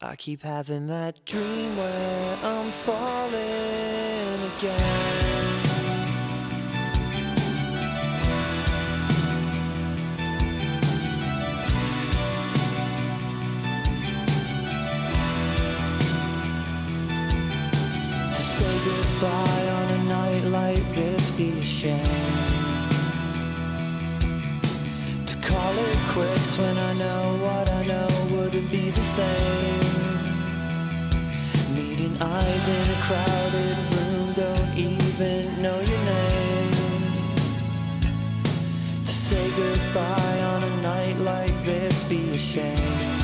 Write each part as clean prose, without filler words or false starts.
I keep having that dream where I'm falling again. To say goodbye on a night like this be a shame. To call it quits when I know what I know wouldn't be the same. Meeting eyes in a crowded room, don't even know your name. To say goodbye on a night like this be a shame.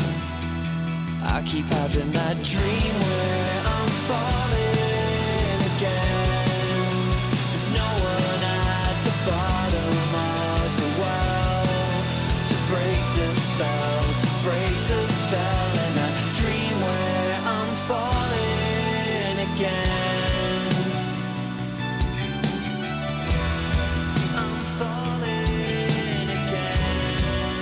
I keep having that dream where I'm falling again. There's no one at the bottom of the well to break the spell, to break the spell. And I dream where I'm falling again. I'm falling again.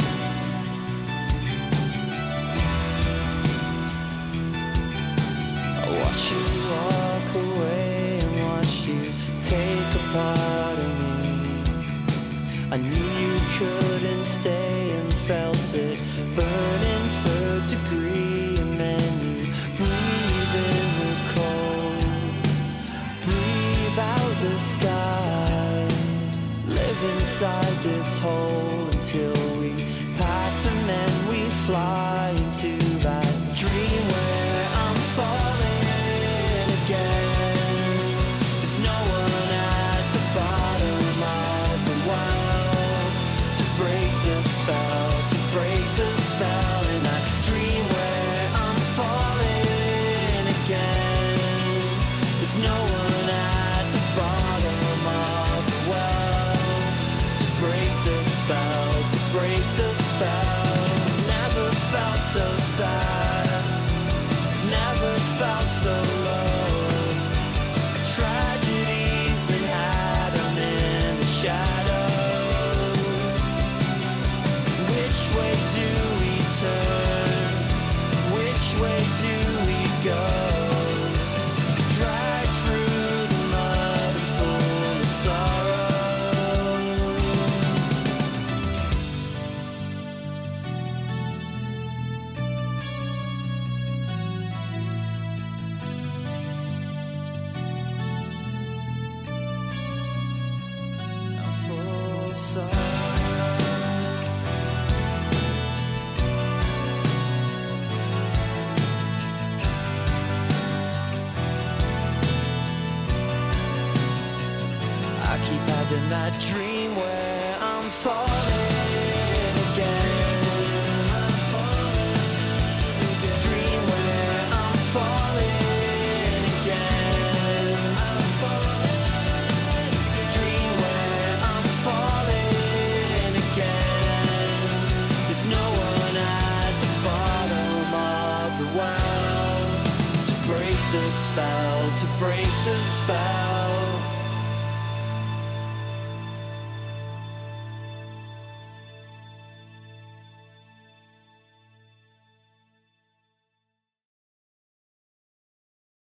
I watch you walk away and watch you take a part of me. I knew you couldn't stay and felt it burning third degree. And then you breathe in the cold, breathe out the sky, live inside this hole until we pass and then we fly into that dream where I'm falling again. There's no one at the bottom of the well to break the spell, to break the spell. And I dream where I'm falling again. There's no one at the bottom of the well to break the spell, to break the spell. Never felt so sad, never felt so low. A tragedy's been had, I'm in the shadows. Which way do we turn? Which way do we go? Dragged through the mud and full of sorrow. I'm full of sorrow. I keep having that dream where I'm falling again. Dream where I'm falling again. Dream where I'm falling again. There's no one at the bottom of the well to break the spell, to break the spell.